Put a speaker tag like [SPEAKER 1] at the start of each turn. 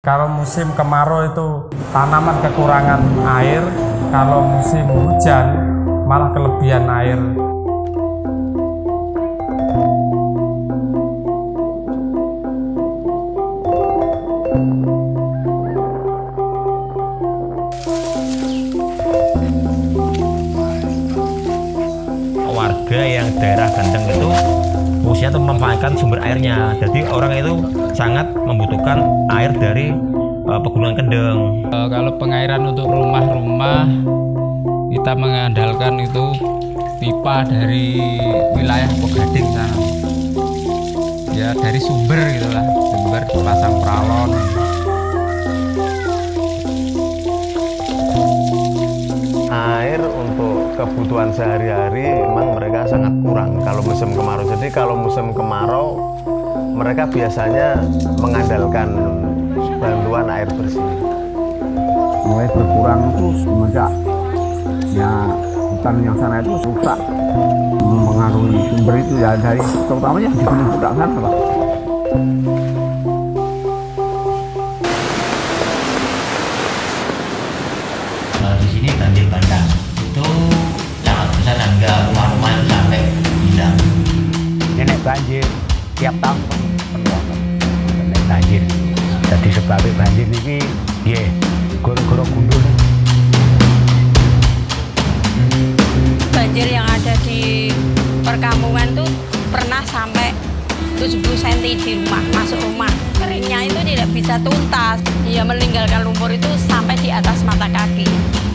[SPEAKER 1] Kalau musim kemarau itu tanaman kekurangan air, kalau musim hujan malah kelebihan air.
[SPEAKER 2] Warga yang daerah Gandeng itu fungsinya untuk memanfaatkan sumber airnya. Jadi orang itu sangat membutuhkan air dari pegunungan Kendeng.
[SPEAKER 3] Kalau pengairan untuk rumah-rumah kita mengandalkan itu pipa dari wilayah Pogading sana. Ya dari sumber gitulah, sumber pasang pralon.
[SPEAKER 4] Air untuk kebutuhan sehari-hari memang mereka sangat kurang kalau musim kemarau. Jadi kalau musim kemarau mereka biasanya mengandalkan bantuan air bersih.
[SPEAKER 5] Mulai berkurang itu semenjak ya hutan yang sana itu rusak, mengaruhi sumber itu ya dari terutama yang di Gunung Pudak sana, Pak.
[SPEAKER 6] Di sini banjir bandang itu sangat besar dan enggak rumah-rumah itu sampai hilang.
[SPEAKER 5] Nenek banjir tiap tahun penuh nenek banjir. Jadi sebabnya banjir ini ya goro-goro gundul.
[SPEAKER 7] Banjir yang ada di perkampungan tuh pernah sampai 70 cm di rumah, masuk rumah. Keringnya itu tidak bisa tuntas, dia meninggalkan lumpur itu sampai di atas mata kaki.